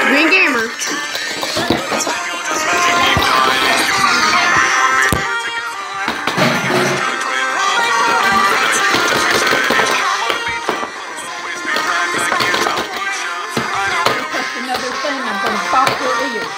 Green Gamer. Another thing, I'm gonna pop your ears.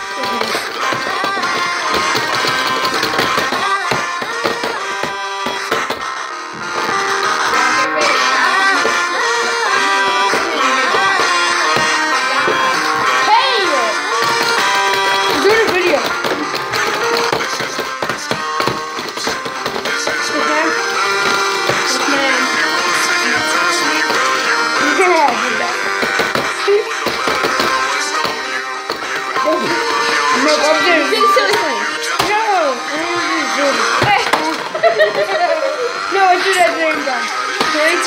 No, I do that same time. Ready?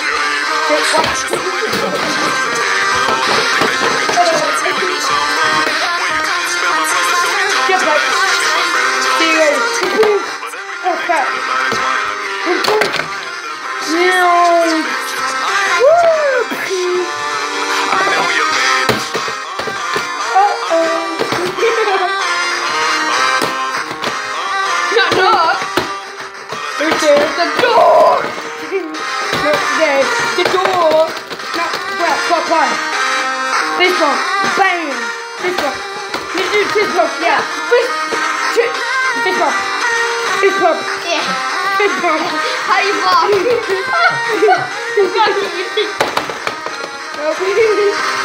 Get back. See you later. Oh crap. No. There's the door! No, there's the door! No, well, Fist bump, bang! Fist bump. You do fist bump, yeah. Fist bump. Fist bump. Yeah. Fist bump. How you block? Okay.